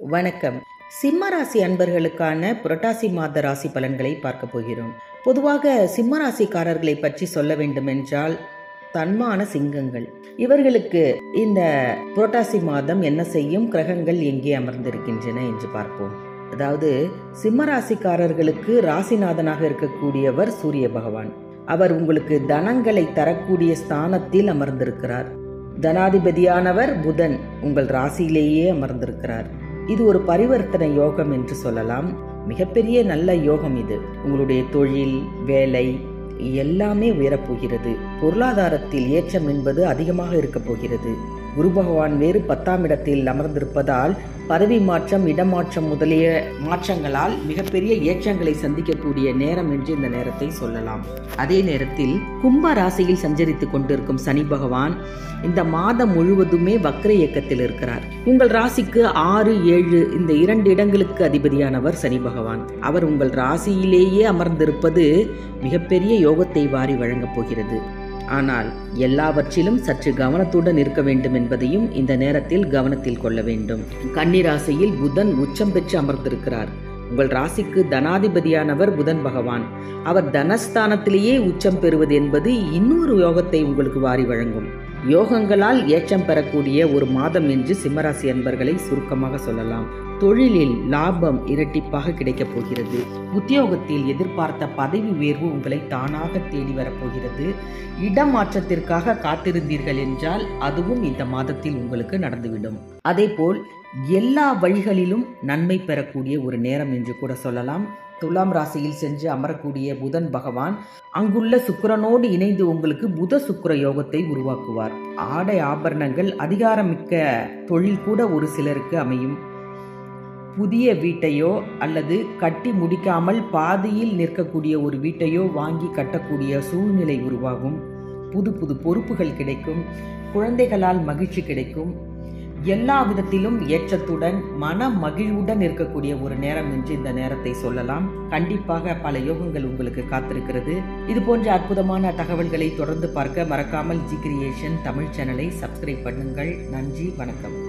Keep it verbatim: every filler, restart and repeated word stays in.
வணக்கம். சிம்ம ராசி அன்பர்களுக்கான புரட்டாசி மாத ராசி பலன்களை பார்க்க போகிறோம். பொதுவாக சிம்ம ராசிக்காரர்களை பற்றி சொல்ல வேண்டுமென்றால் தன்மான சிங்கங்கள். இவர்களுக்கு இந்த புரட்டாசி மாதம் என்ன செய்யும், கிரகங்கள் எங்கே அமர்ந்திருக்கின்றன என்று பார்ப்போம். அதாவது சிம்ம ராசிக்காரர்களுக்கு ராசிநாதனாக இருக்கக்கூடியவர் சூரிய பகவான். அவர் உங்களுக்கு தனங்களை தரக்கூடிய ஸ்தானத்தில் அமர்ந்திருக்கிறார். தனாதிபதியானவர் புதன் உங்கள் ராசியிலேயே அமர்ந்திருக்கிறார். இது ஒரு பரிவர்த்தனை யோகம் என்று சொல்லலாம். மிகப்பெரிய நல்ல யோகம் இது. உங்களுடைய தொழில், வேலை எல்லாமே உயரப்போகிறது. பொருளாதாரத்தில் ஏற்றம் என்பது அதிகமாக இருக்க போகிறது. குரு பகவான் வேறு பத்தாம் இடத்தில் அமர்ந்திருப்பதால் பதவி மாற்றம், இடமாற்றம் முதலிய மாற்றங்களால் மிகப்பெரிய ஏற்றங்களை சந்திக்கக்கூடிய நேரம் என்று இந்த நேரத்தை சொல்லலாம். அதே நேரத்தில் கும்ப ராசியில் சஞ்சரித்துக் கொண்டிருக்கும் சனி பகவான் இந்த மாதம் முழுவதுமே வக்ர இயக்கத்தில் இருக்கிறார். உங்கள் ராசிக்கு ஆறு ஏழு இந்த இரண்டு இடங்களுக்கு அதிபதியானவர் சனி பகவான். அவர் உங்கள் ராசியிலேயே அமர்ந்திருப்பது மிகப்பெரிய யோகத்தை வாரி வழங்கப் போகிறது. ஆனால் எல்லாவற்றிலும் சற்று கவனத்துடன் இருக்க வேண்டும் என்பதையும் இந்த நேரத்தில் கவனத்தில் கொள்ள வேண்டும். கன்னி ராசியில் புதன் உச்சம் பெற்று அமர்ந்திருக்கிறார். உங்கள் ராசிக்கு தனாதிபதியானவர் புதன் பகவான். அவர் தனஸ்தானத்திலேயே உச்சம் பெறுவது என்பது இன்னொரு யோகத்தை உங்களுக்கு வாரி வழங்கும். யோகங்களால் ஏற்றம் பெறக்கூடிய ஒரு மாதம் என்று சிம்மராசி அன்பர்களை சுருக்கமாக சொல்லலாம். தொழிலில் லாபம் இரட்டிப்பாக கிடைக்கப் போகிறது. உத்தியோகத்தில் எதிர்பார்த்த பதவி உயர்வு உங்களை தானாக தேடி வரப்போகிறது. இடமாற்றத்திற்காக காத்திருந்தீர்கள் என்றால் அதுவும் இந்த மாதத்தில் உங்களுக்கு நடந்துவிடும். அதேபோல் எல்லா வழிகளிலும் நன்மை பெறக்கூடிய ஒரு நேரம் என்று கூட சொல்லலாம். துலாம் ராசியில் சென்று அமரக்கூடிய புதன் பகவான் அங்குள்ள சுக்கிரனோடு இணைந்து உங்களுக்கு புத சுக்கிர யோகத்தை உருவாக்குவார். ஆடை ஆபரணங்கள், அதிகாரமிக்க தொழில் கூட ஒரு சிலருக்கு அமையும். புதிய வீட்டையோ அல்லது கட்டி முடிக்காமல் பாதியில் நிற்கக்கூடிய ஒரு வீட்டையோ வாங்கி கட்டக்கூடிய சூழ்நிலை உருவாகும். புது புது பொறுப்புகள் கிடைக்கும். குழந்தைகளால் மகிழ்ச்சி கிடைக்கும். எல்லா விதத்திலும் ஏற்றத்துடன் மன மகிழ்வுடன் இருக்கக்கூடிய ஒரு நேரம் என்று இந்த நேரத்தை சொல்லலாம். கண்டிப்பாக பல யோகங்கள் உங்களுக்கு காத்திருக்கிறது. இது போன்ற அற்புதமான தகவல்களை தொடர்ந்து பார்க்க மறக்காமல் ஜி கிரியேஷன் தமிழ் சேனலை சப்ஸ்கிரைப் பண்ணுங்கள். நன்றி, வணக்கம்.